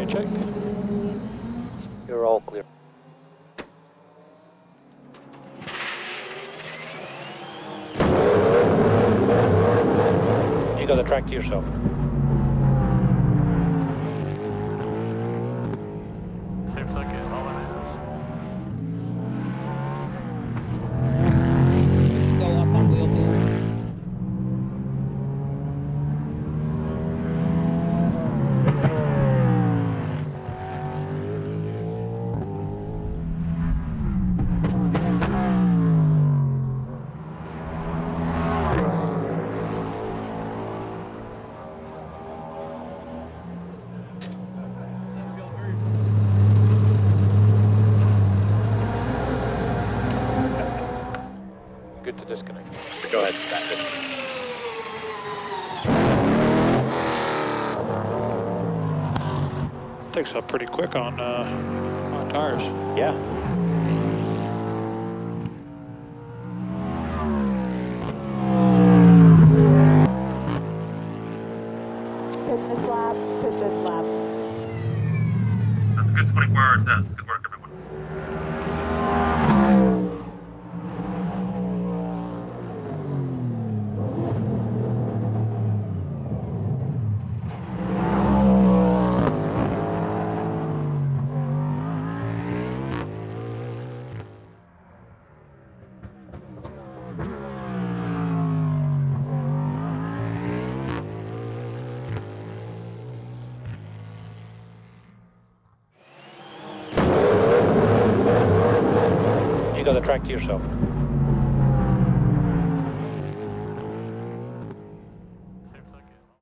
check. You're all clear. You got the track to yourself. Seems like it, all it is. Go up on wheel two. Good to disconnect. Go ahead, snap it. Takes up pretty quick on tires. Yeah. Push this lap, push this lap. That's a good 24-hour test. Good work, everyone. You got the track to yourself.